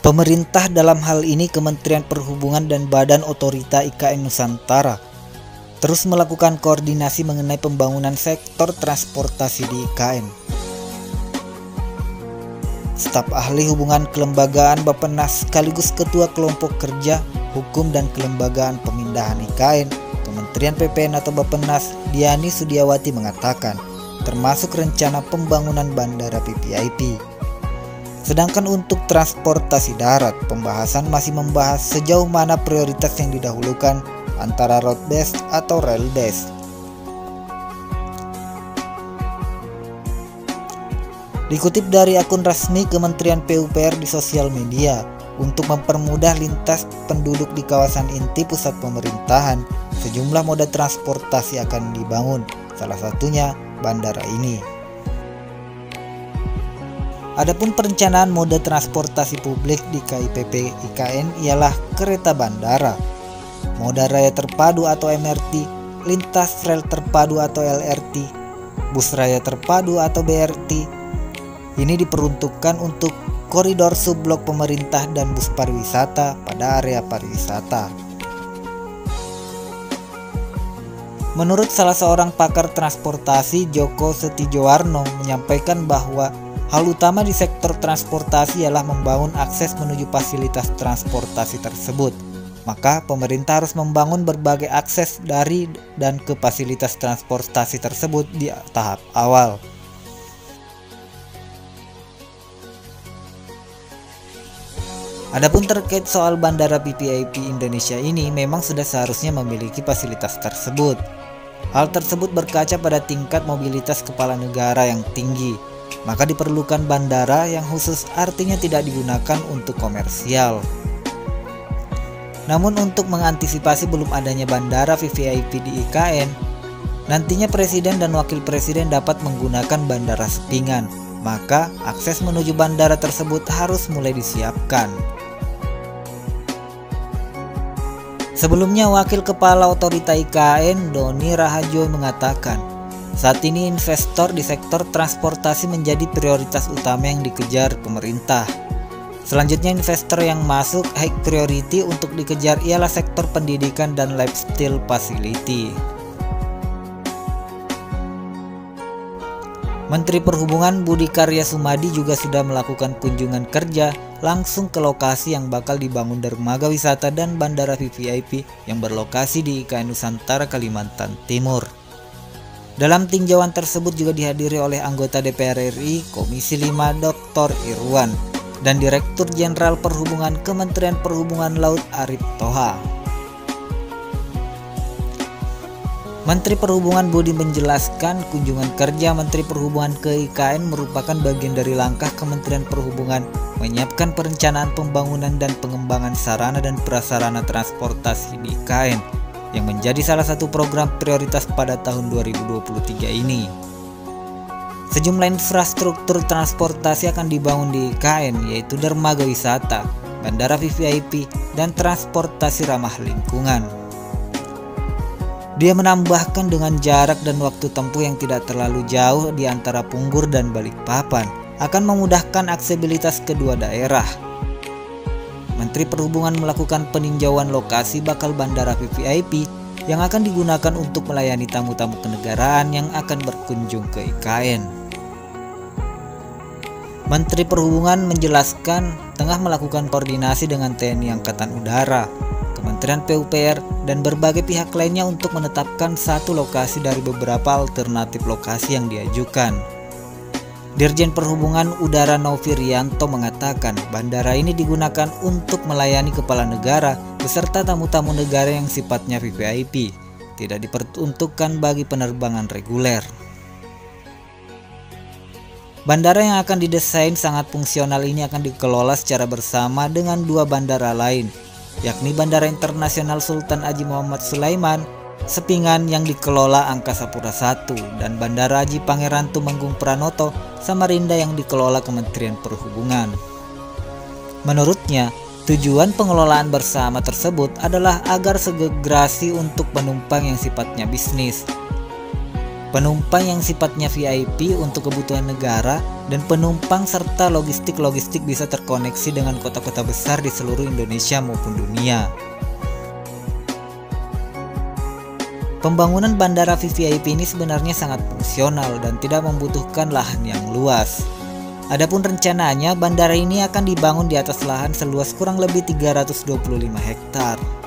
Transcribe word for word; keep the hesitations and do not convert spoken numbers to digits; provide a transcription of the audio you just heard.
Pemerintah, dalam hal ini Kementerian Perhubungan dan Badan Otorita I K N Nusantara, terus melakukan koordinasi mengenai pembangunan sektor transportasi di I K N. Staf Ahli Hubungan Kelembagaan Bappenas sekaligus Ketua Kelompok Kerja Hukum dan Kelembagaan Pemindahan I K N, Kementerian P P N atau Bappenas, Diani Sudiawati mengatakan, termasuk rencana pembangunan bandara V V I P. Sedangkan untuk transportasi darat, pembahasan masih membahas sejauh mana prioritas yang didahulukan antara road based atau rail based. Dikutip dari akun resmi Kementerian P U P R di sosial media, untuk mempermudah lintas penduduk di kawasan inti pusat pemerintahan, sejumlah moda transportasi akan dibangun, salah satunya bandara ini. Adapun perencanaan moda transportasi publik di K I P P I K N ialah kereta bandara, moda raya terpadu atau M R T, lintas rel terpadu atau L R T, bus raya terpadu atau B R T. Ini diperuntukkan untuk koridor subblok pemerintah dan bus pariwisata pada area pariwisata. Menurut salah seorang pakar transportasi, Joko Setijowarno, menyampaikan bahwa hal utama di sektor transportasi ialah membangun akses menuju fasilitas transportasi tersebut. Maka pemerintah harus membangun berbagai akses dari dan ke fasilitas transportasi tersebut di tahap awal. Adapun terkait soal bandara V V I P Indonesia ini memang sudah seharusnya memiliki fasilitas tersebut. Hal tersebut berkaca pada tingkat mobilitas kepala negara yang tinggi, maka diperlukan bandara yang khusus, artinya tidak digunakan untuk komersial. Namun untuk mengantisipasi belum adanya bandara V V I P di I K N, nantinya Presiden dan Wakil Presiden dapat menggunakan bandara Sepingan, maka akses menuju bandara tersebut harus mulai disiapkan. Sebelumnya, Wakil Kepala Otorita I K N, Doni Rahajo, mengatakan, saat ini investor di sektor transportasi menjadi prioritas utama yang dikejar pemerintah. Selanjutnya, investor yang masuk high priority untuk dikejar ialah sektor pendidikan dan lifestyle facility. Menteri Perhubungan Budi Karya Sumadi juga sudah melakukan kunjungan kerja langsung ke lokasi yang bakal dibangun dermaga wisata dan bandara V V I P yang berlokasi di I K N Nusantara, Kalimantan Timur. Dalam tinjauan tersebut juga dihadiri oleh anggota D P R R I Komisi lima Doktor Irwan dan Direktur Jenderal Perhubungan Kementerian Perhubungan Laut Arif Toha. Menteri Perhubungan Budi menjelaskan kunjungan kerja Menteri Perhubungan ke I K N merupakan bagian dari langkah Kementerian Perhubungan menyiapkan perencanaan pembangunan dan pengembangan sarana dan prasarana transportasi di I K N yang menjadi salah satu program prioritas pada tahun dua ribu dua puluh tiga ini. Sejumlah infrastruktur transportasi akan dibangun di I K N, yaitu dermaga wisata, bandara V V I P, dan transportasi ramah lingkungan. Dia menambahkan dengan jarak dan waktu tempuh yang tidak terlalu jauh di antara Punggur dan Balikpapan akan memudahkan aksesibilitas kedua daerah. Menteri Perhubungan melakukan peninjauan lokasi bakal bandara V V I P yang akan digunakan untuk melayani tamu-tamu kenegaraan yang akan berkunjung ke I K N. Menteri Perhubungan menjelaskan tengah melakukan koordinasi dengan T N I Angkatan Udara, Kementerian P U P R, dan berbagai pihak lainnya untuk menetapkan satu lokasi dari beberapa alternatif lokasi yang diajukan. Dirjen Perhubungan Udara Novi Rianto mengatakan bandara ini digunakan untuk melayani kepala negara beserta tamu-tamu negara yang sifatnya V V I P, tidak diperuntukkan bagi penerbangan reguler. Bandara yang akan didesain sangat fungsional ini akan dikelola secara bersama dengan dua bandara lain, yakni Bandara Internasional Sultan Haji Muhammad Sulaiman Sepingan yang dikelola Angkasa Pura I dan Bandara Haji Pangeran Tumenggung Pranoto Samarinda yang dikelola Kementerian Perhubungan. Menurutnya, tujuan pengelolaan bersama tersebut adalah agar segregasi untuk penumpang yang sifatnya bisnis. penumpang yang sifatnya V I P untuk kebutuhan negara, dan penumpang serta logistik-logistik bisa terkoneksi dengan kota-kota besar di seluruh Indonesia maupun dunia. Pembangunan bandara V V I P ini sebenarnya sangat fungsional dan tidak membutuhkan lahan yang luas. Adapun rencananya bandara ini akan dibangun di atas lahan seluas kurang lebih tiga ratus dua puluh lima hektar.